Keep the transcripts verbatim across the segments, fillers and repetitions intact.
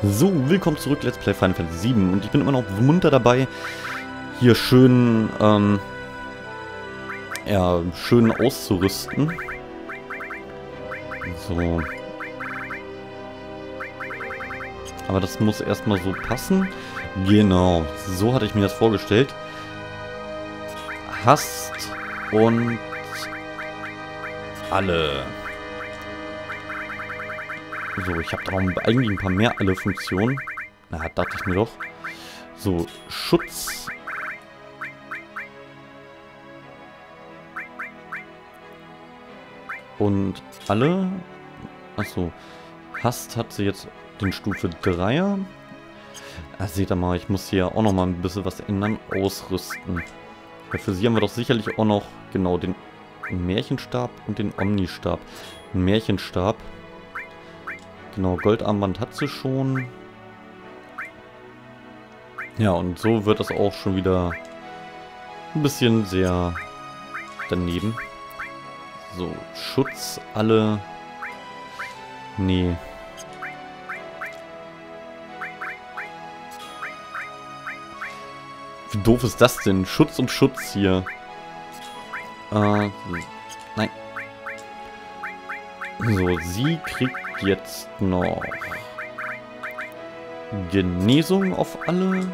So, willkommen zurück, Let's Play Final Fantasy sieben und ich bin immer noch munter dabei, hier schön, ähm, ja, schön auszurüsten. So. Aber das muss erstmal so passen. Genau, so hatte ich mir das vorgestellt. Hast und alle. So, ich habe da noch eigentlich ein paar mehr alle Funktionen. Na, dachte ich mir doch. So, Schutz. Und alle. Achso. Hast hat sie jetzt den Stufe dreier. Ah, seht ihr mal, ich muss hier auch noch mal ein bisschen was ändern. Ausrüsten. Ja, für sie haben wir doch sicherlich auch noch, genau, den Märchenstab und den Omnistab. Ein Märchenstab. Genau, Goldarmband hat sie schon. Ja, und so wird das auch schon wieder ein bisschen sehr daneben. So, Schutz, alle. Nee. Wie doof ist das denn? Schutz und Schutz hier. Äh, nein. So, sie kriegt jetzt noch Genesung auf alle.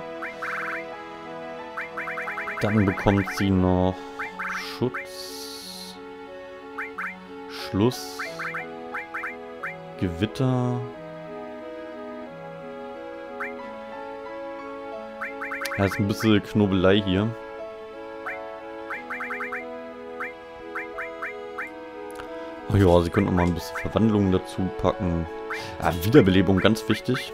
Dann bekommt sie noch Schutz, Schluss, Gewitter. Ja, ist ein bisschen Knobelei hier. Oh ja, sie können noch mal ein bisschen Verwandlung dazu packen. Ja, Wiederbelebung, ganz wichtig.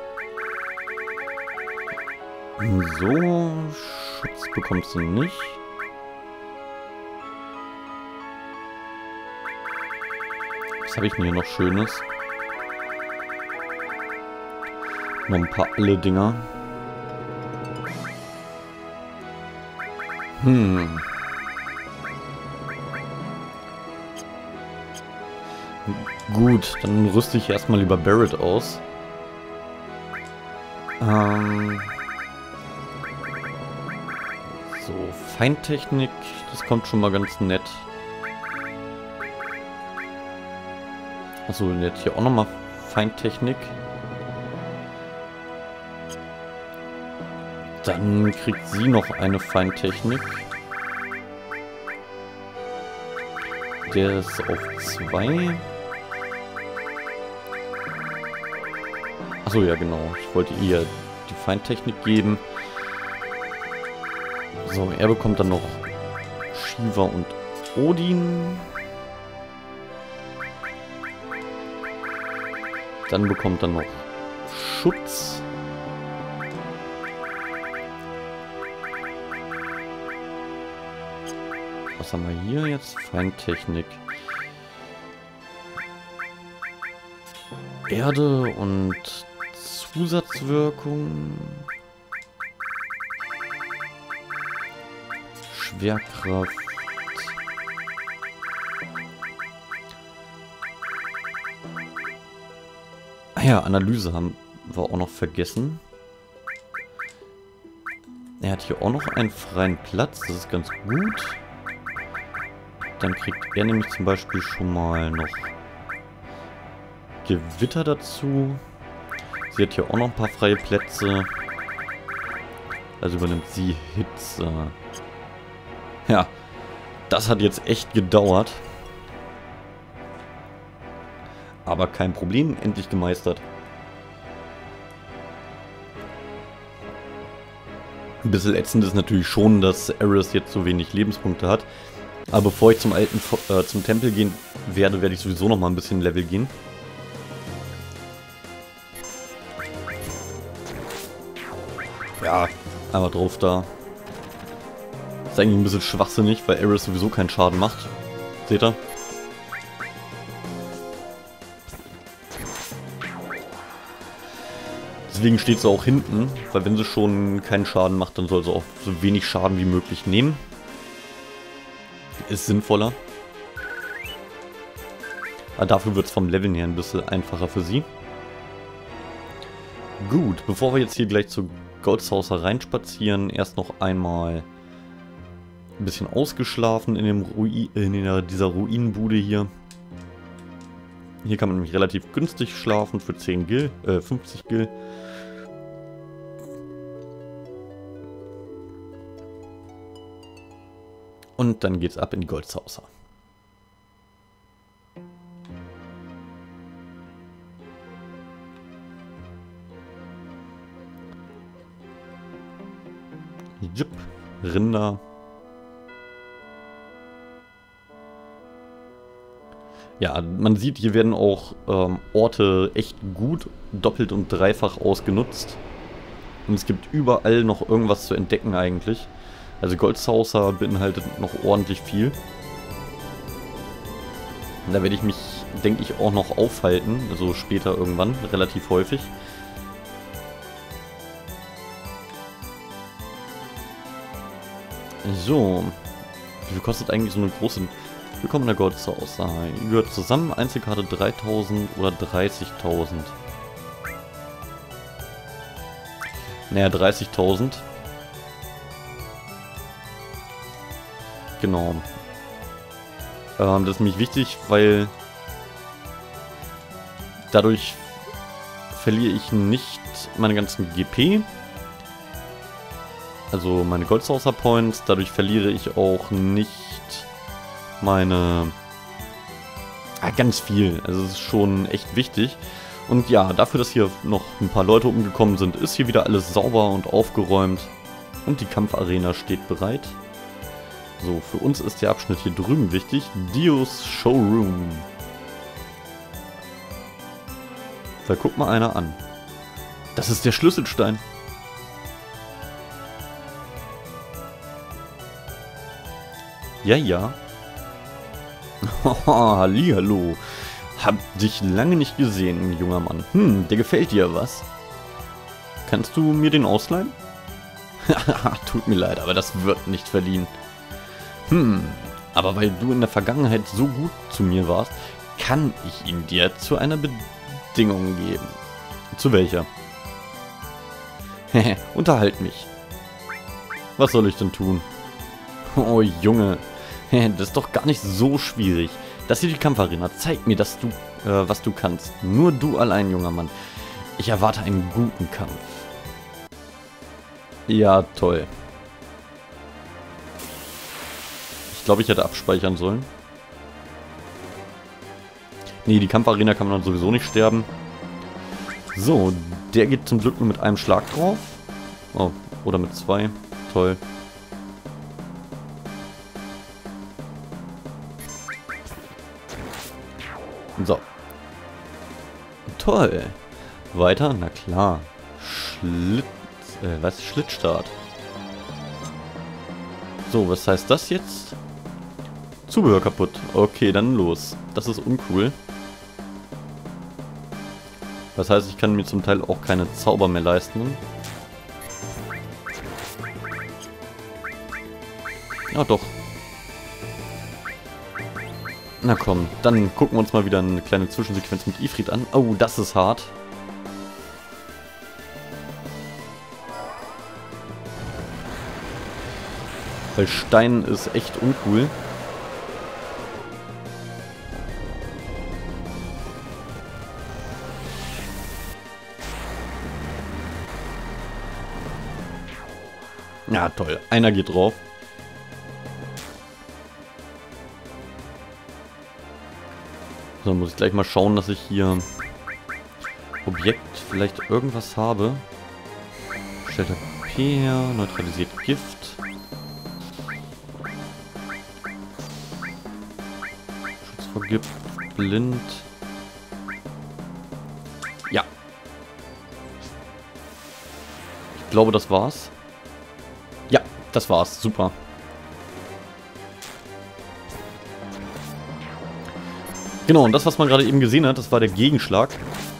So, Schutz bekommst du nicht. Was habe ich denn hier noch Schönes? Noch ein paar alle Dinger. Hm. Gut, dann rüste ich erstmal lieber Barret aus. Ähm. So, Feindtechnik, das kommt schon mal ganz nett. Achso, nett hier auch nochmal Feindtechnik. Dann kriegt sie noch eine Feindtechnik. Der ist auf zwei. Achso, ja genau. Ich wollte ihr die Feindtechnik geben. So, er bekommt dann noch Shiva und Odin. Dann bekommt er noch Schutz. Was haben wir hier jetzt? Feindtechnik. Erde und Zusatzwirkung. Schwerkraft. Ah ja, Analyse haben wir auch noch vergessen. Er hat hier auch noch einen freien Platz, das ist ganz gut. Dann kriegt er nämlich zum Beispiel schon mal noch Gewitter dazu. Sie hat hier auch noch ein paar freie Plätze. Also übernimmt sie Hitze. Ja, das hat jetzt echt gedauert. Aber kein Problem, endlich gemeistert. Ein bisschen ätzend ist natürlich schon, dass Aeris jetzt so wenig Lebenspunkte hat. Aber bevor ich zum alten äh, zum Tempel gehen werde, werde ich sowieso noch mal ein bisschen Level gehen. Ja, einmal drauf da. Ist eigentlich ein bisschen schwachsinnig, weil Aeris sowieso keinen Schaden macht. Seht ihr? Deswegen steht sie auch hinten, weil wenn sie schon keinen Schaden macht, dann soll sie auch so wenig Schaden wie möglich nehmen. Ist sinnvoller. Aber dafür wird es vom Leveln her ein bisschen einfacher für sie. Gut, bevor wir jetzt hier gleich zu Goldsaucer reinspazieren, erst noch einmal ein bisschen ausgeschlafen in, dem Ruin, in dieser Ruinenbude hier. Hier kann man nämlich relativ günstig schlafen für zehn Gil, äh, fünfzig Gil. Und dann geht's ab in die Goldsaucer. Jupp, Rinder. Ja, man sieht, hier werden auch ähm, Orte echt gut doppelt und dreifach ausgenutzt. Und es gibt überall noch irgendwas zu entdecken eigentlich. Also Goldsaucer beinhaltet noch ordentlich viel. Und da werde ich mich, denke ich, auch noch aufhalten. Also später irgendwann, relativ häufig. So. Wie viel kostet eigentlich so eine große... Willkommen in der Goldsaucer. Ihr gehört zusammen, Einzelkarte dreitausend oder dreißigtausend. Naja, dreißigtausend. Genau. Ähm, das ist nämlich wichtig, weil dadurch verliere ich nicht meine ganzen G P. Also meine Goldsaucer Points. Dadurch verliere ich auch nicht meine... Ah, ganz viel. Also es ist schon echt wichtig. Und ja, dafür, dass hier noch ein paar Leute umgekommen sind, ist hier wieder alles sauber und aufgeräumt. Und die Kampfarena steht bereit. So, für uns ist der Abschnitt hier drüben wichtig. Dios Showroom. Da guckt mal einer an. Das ist der Schlüsselstein. Ja, ja. Haha, hallihallo. Hab dich lange nicht gesehen, junger Mann. Hm, der gefällt dir was? Kannst du mir den ausleihen? Haha, tut mir leid, aber das wird nicht verliehen. Hm, aber weil du in der Vergangenheit so gut zu mir warst, kann ich ihn dir zu einer Bedingung geben. Zu welcher? Hehe, unterhalt mich. Was soll ich denn tun? Oh Junge, das ist doch gar nicht so schwierig. Das hier die Kampfarena. Zeig mir, dass du, äh, was du kannst. Nur du allein, junger Mann. Ich erwarte einen guten Kampf. Ja, toll. Ich glaube, ich hätte abspeichern sollen. Nee, die Kampfarena kann man dann sowieso nicht sterben. So, der geht zum Glück nur mit einem Schlag drauf. Oh, oder mit zwei. Toll. So. Toll. Weiter? Na klar. Schlitt... Äh, was? Schlittstart. So, was heißt das jetzt? Zubehör kaputt. Okay, dann los. Das ist uncool. Das heißt, ich kann mir zum Teil auch keine Zauber mehr leisten. Ja, doch. Na komm, dann gucken wir uns mal wieder eine kleine Zwischensequenz mit Ifrit an. Oh, das ist hart. Weil Stein ist echt uncool. Ja, toll. Einer geht drauf. So, muss ich gleich mal schauen, dass ich hier Objekt vielleicht irgendwas habe. Stellt P her, neutralisiert Gift. Schutz vor Gift, blind. Ja. Ich glaube, das war's. Ja, das war's. Super. Genau, und das, was man gerade eben gesehen hat, das war der Gegenschlag.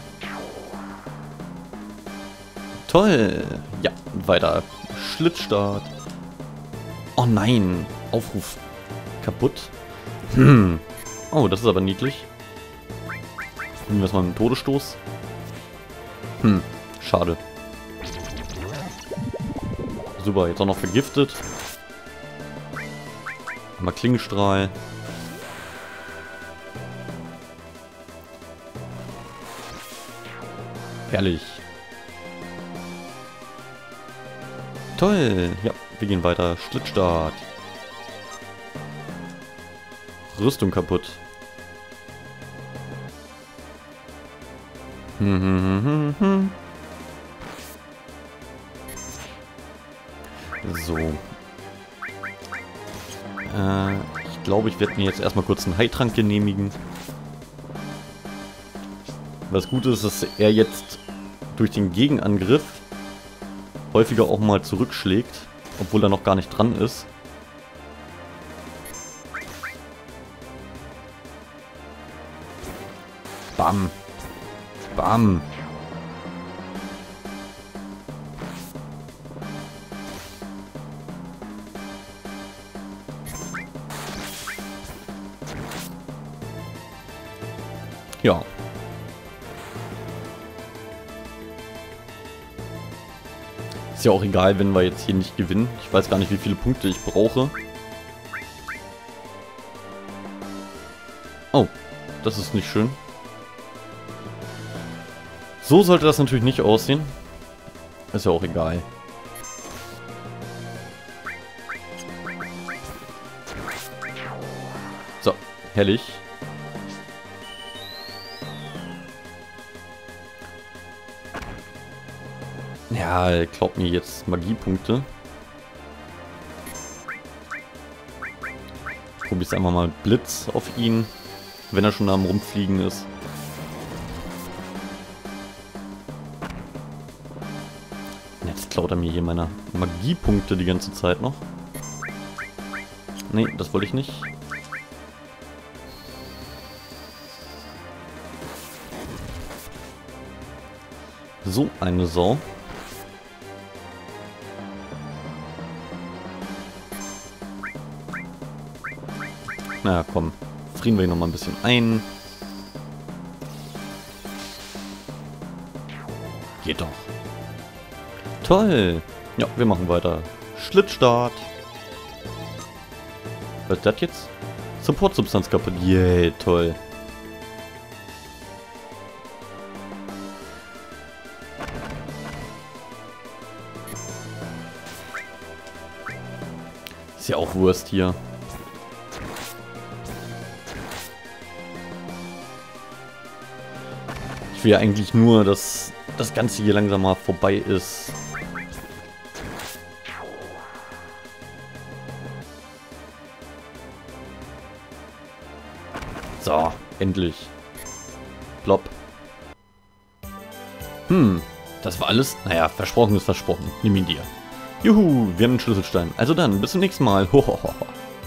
Toll. Ja, weiter. Schlitzstart. Oh nein. Aufruf kaputt. Hm. Oh, das ist aber niedlich. Nehmen wir es mal mit dem Todesstoß. Hm. Schade. Super, jetzt auch noch vergiftet. Einmal Klingenstrahl. Herrlich. Toll. Ja, wir gehen weiter. Schlittstart. Rüstung kaputt. Hm, hm, hm, hm. So. Äh, ich glaube, ich werde mir jetzt erstmal kurz einen Heiltrank genehmigen. Was gut ist, dass er jetzt durch den Gegenangriff häufiger auch mal zurückschlägt, obwohl er noch gar nicht dran ist. Bam. Bam. Ja. Ist ja auch egal, wenn wir jetzt hier nicht gewinnen. Ich weiß gar nicht, wie viele Punkte ich brauche. Oh, das ist nicht schön. So sollte das natürlich nicht aussehen. Ist ja auch egal. So, herrlich. Ja, er klaut mir jetzt Magiepunkte. Ich probiere es einfach mal mit Blitz auf ihn, wenn er schon am Rumfliegen ist. Jetzt klaut er mir hier meine Magiepunkte die ganze Zeit noch. Nee, das wollte ich nicht. So eine Sau. Na komm, frieren wir ihn noch mal ein bisschen ein. Geht doch. Toll. Ja, wir machen weiter. Schlittstart. Was ist das jetzt? Supportsubstanz kaputt. Yay, yeah, toll. Ist ja auch Wurst hier. Ich will ja eigentlich nur, dass das Ganze hier langsam mal vorbei ist. So, endlich. Plopp. Hm, das war alles? Naja, versprochen ist versprochen. Nimm ihn dir. Juhu, wir haben einen Schlüsselstein. Also dann, bis zum nächsten Mal. Hohoho.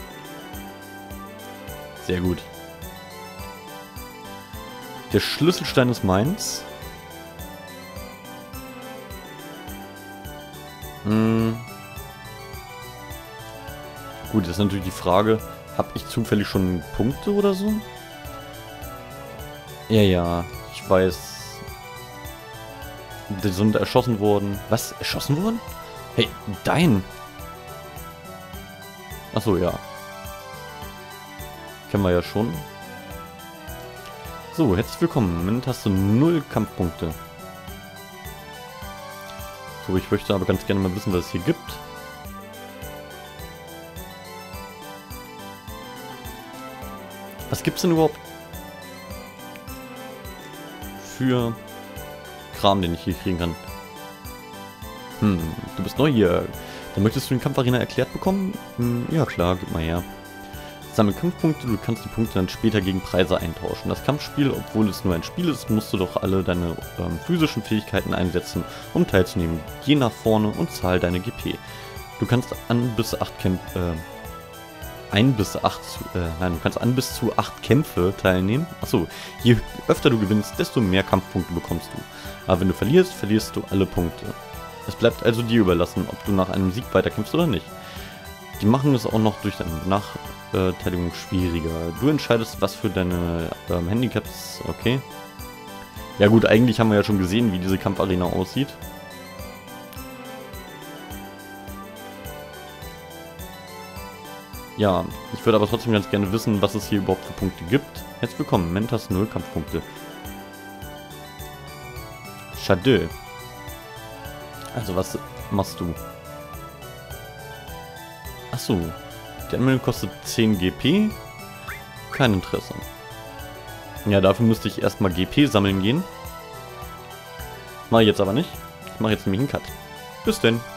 Sehr gut. Der Schlüsselstein ist meins. Hm. Gut, das ist natürlich die Frage, habe ich zufällig schon Punkte oder so? Ja, ja, ich weiß. Die sind erschossen worden. Was? Erschossen worden? Hey, dein! Achso, ja. Kennen wir ja schon. So, herzlich willkommen. Im Moment hast du null Kampfpunkte. So, ich möchte aber ganz gerne mal wissen, was es hier gibt. Was gibt's denn überhaupt für Kram, den ich hier kriegen kann? Hm, du bist neu hier. Dann möchtest du den Kampfarena erklärt bekommen? Hm, ja klar, gib mal her. Sammel Kampfpunkte, du kannst die Punkte dann später gegen Preise eintauschen. Das Kampfspiel, obwohl es nur ein Spiel ist, musst du doch alle deine ähm, physischen Fähigkeiten einsetzen, um teilzunehmen. Geh nach vorne und zahl deine G P. Du kannst an bis acht Kämpfe, äh, ein bis acht, äh, nein, du kannst an bis zu acht Kämpfe teilnehmen. Achso, je öfter du gewinnst, desto mehr Kampfpunkte bekommst du. Aber wenn du verlierst, verlierst du alle Punkte. Es bleibt also dir überlassen, ob du nach einem Sieg weiterkämpfst oder nicht. Die machen es auch noch durch deine Benachteiligung schwieriger. Du entscheidest, was für deine ähm, Handicaps, okay. Ja gut, eigentlich haben wir ja schon gesehen, wie diese Kampfarena aussieht. Ja, ich würde aber trotzdem ganz gerne wissen, was es hier überhaupt für Punkte gibt. Herzlich willkommen, Mentas null Kampfpunkte. Schade. Also was machst du? Achso, der Anmeldung kostet zehn G P. Kein Interesse. Ja, dafür müsste ich erstmal G P sammeln gehen. Mache ich jetzt aber nicht. Ich mache jetzt nämlich einen Cut. Bis denn.